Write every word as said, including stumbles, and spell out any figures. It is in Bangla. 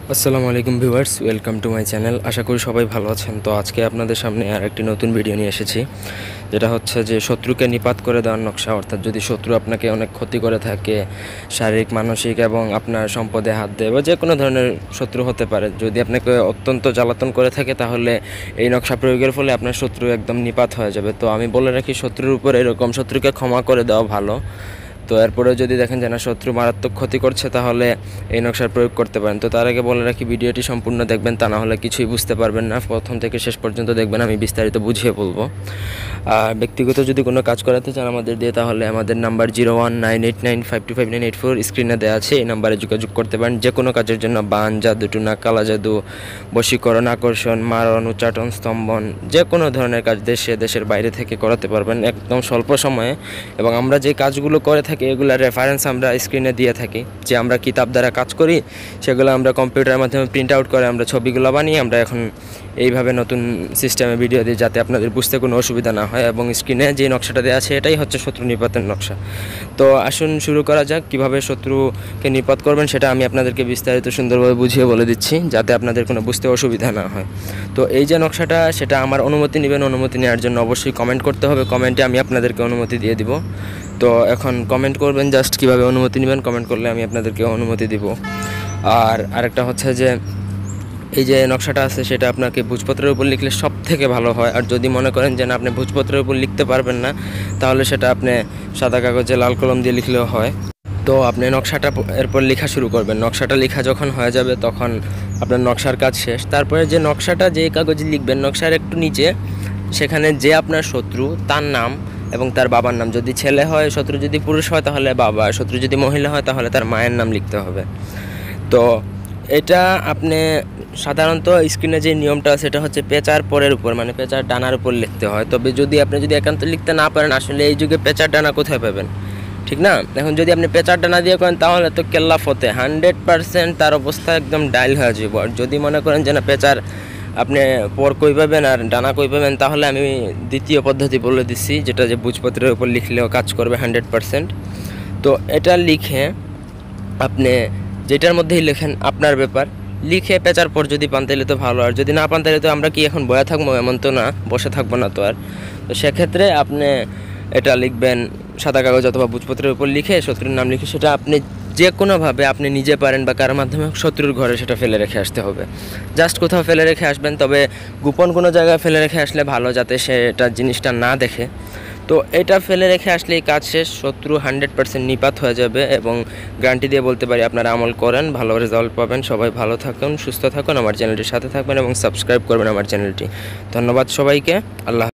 আসসালামু আলাইকুম viewers, welcome to my channel. আশা করি সবাই ভালো আছেন। তো আজকে আপনাদের সামনে আর একটি নতুন ভিডিও নিয়ে এসেছি, যেটা হচ্ছে যে শত্রুকে নিপাত করে দেওয়ার নকশা। অর্থাৎ যদি শত্রু আপনাকে অনেক ক্ষতি করে থাকে, শারীরিক, মানসিক এবং আপনার সম্পদে হাত দেয় বা যে কোনো ধরনের শত্রু হতে পারে, যদি আপনাকে অত্যন্ত জ্বালাতন করে থাকে, তাহলে এই নকশা প্রয়োগের ফলে আপনার শত্রু একদম নিপাত হয়ে যাবে। তো আমি বলে রাখি, শত্রুর উপর এরকম শত্রুকে ক্ষমা করে দেওয়া ভালো। তো এরপরেও যদি দেখেন যে না, শত্রু মারাত্মক ক্ষতি করছে, তাহলে এই নকশার প্রয়োগ করতে পারেন। তো তার আগে বলে রাখি, ভিডিওটি সম্পূর্ণ দেখবেন, তা না হলে কিছুই বুঝতে পারবেন না। প্রথম থেকে শেষ পর্যন্ত দেখবেন, আমি বিস্তারিত বুঝিয়ে বলবো। আর ব্যক্তিগত যদি কোনো কাজ করাতে চান আমাদের দিয়ে, তাহলে আমাদের number zero one nine eight nine five two five nine eight four স্ক্রিনে দেওয়া আছে। এই নাম্বারে যোগাযোগ করতে পারেন যে কোনো কাজের জন্য। বান, জাদু টুনা, কালা জাদু, বশীকরণ, আকর্ষণ, মারণ, উচ্চাটন, স্তম্ভন, যে কোনো ধরনের কাজ দেশে দেশের বাইরে থেকে করাতে পারবেন একদম স্বল্প সময়ে। এবং আমরা যে কাজগুলো করে থাকি, এগুলোর রেফারেন্স আমরা স্ক্রিনে দিয়ে থাকি। যে আমরা কিতাব দ্বারা কাজ করি, সেগুলো আমরা কম্পিউটারের মাধ্যমে প্রিন্ট আউট করে আমরা ছবিগুলো বানিয়ে আমরা এখন এইভাবে নতুন সিস্টেমে ভিডিও দিই, যাতে আপনাদের বুঝতে কোনো অসুবিধা না হয়। এবং স্ক্রিনে যে নকশাটা দেওয়া আছে, এটাই হচ্ছে শত্রু নিপাতের নকশা। তো আসুন শুরু করা যাক। কীভাবে শত্রুকে নিপাত করবেন সেটা আমি আপনাদেরকে বিস্তারিত সুন্দরভাবে বুঝিয়ে বলে দিচ্ছি, যাতে আপনাদের কোনো বুঝতে অসুবিধা না হয়। তো এই যে নকশাটা, সেটা আমার অনুমতি নেবেন। অনুমতি নেওয়ার জন্য অবশ্যই কমেন্ট করতে হবে। কমেন্টে আমি আপনাদেরকে অনুমতি দিয়ে দিব। তো এখন কমেন্ট করবেন, জাস্ট কীভাবে অনুমতি নেবেন কমেন্ট করলে আমি আপনাদেরকে অনুমতি দিব। আর আরেকটা হচ্ছে যে, এই যে নকশাটা আছে, সেটা আপনাকে ভোজপত্রের উপর লিখলে সব থেকে ভালো হয়। আর যদি মনে করেন যে না, আপনি ভোজপত্রের উপর লিখতে পারবেন না, তাহলে সেটা আপনি সাদা কাগজে লাল কলম দিয়ে লিখলেও হয়। তো আপনি নকশাটা এরপর লেখা শুরু করবেন। নকশাটা লেখা যখন হয়ে যাবে, তখন আপনার নকশার কাজ শেষ। তারপরে যে নকশাটা যে কাগজে লিখবেন, নকশার একটু নিচে সেখানে যে আপনার শত্রু, তার নাম এবং তার বাবার নাম, যদি ছেলে হয় শত্রু, যদি পুরুষ হয় তাহলে বাবা, শত্রু যদি মহিলা হয় তাহলে তার মায়ের নাম লিখতে হবে। তো এটা আপনি সাধারণত স্ক্রিনে যে নিয়মটা, সেটা হচ্ছে পেঁচার পরের উপর, মানে পেঁচার ডানার উপর লিখতে হয়। তবে যদি আপনি যদি একান্ত লিখতে না পারেন, আসলে এই যুগে পেঁচার ডানা কোথায় পাবেন, ঠিক না? এখন যদি আপনি পেঁচার ডানা দিয়ে করেন, তাহলে তো কেল্লা ফতে হান্ড্রেড পারসেন্ট তার অবস্থা একদম ডাইল হয়ে যাব। আর যদি মনে করেন যে না, পেঁচার আপনি পর কই পাবেন আর ডানা কই পাবেন, তাহলে আমি দ্বিতীয় পদ্ধতি বলে দিচ্ছি, যেটা যে ভোজপত্রের উপর লিখলেও কাজ করবে হান্ড্রেড পারসেন্ট। তো এটা লিখে আপনি যেটার মধ্যেই লেখেন, আপনার ব্যাপার, লিখে পেঁচার পর যদি পান তাহলে তো ভালো। আর যদি না পান তাহলে তো আমরা কি এখন বয়া থাকবো? এমন তো না, বসে থাকবো না তো আর। তো সেক্ষেত্রে আপনি এটা লিখবেন সাদা কাগজ অথবা ভোজপত্রের উপর লিখে, শত্রুর নাম লিখে, সেটা আপনি যে কোনোভাবে আপনি নিজে পারেন বা কারোর মাধ্যমে শত্রুর ঘরে সেটা ফেলে রেখে আসতে হবে। জাস্ট কোথাও ফেলে রেখে আসবেন, তবে গোপন কোনো জায়গায় ফেলে রেখে আসলে ভালো, যাতে সেটা জিনিসটা না দেখে। তো এটা ফেলে রেখে আসলেই কাজ শেষ। শত্রু হান্ড্রেড পারসেন্ট নিপাত হয়ে যাবে এবং গ্যারান্টি দিয়ে বলতে পারি, আপনারা আমল করেন, ভালো রেজাল্ট পাবেন। সবাই ভালো থাকুন, সুস্থ থাকুন, আমার চ্যানেলটির সাথে থাকবেন এবং সাবস্ক্রাইব করবেন আমার চ্যানেলটি। ধন্যবাদ সবাইকে। আল্লাহ।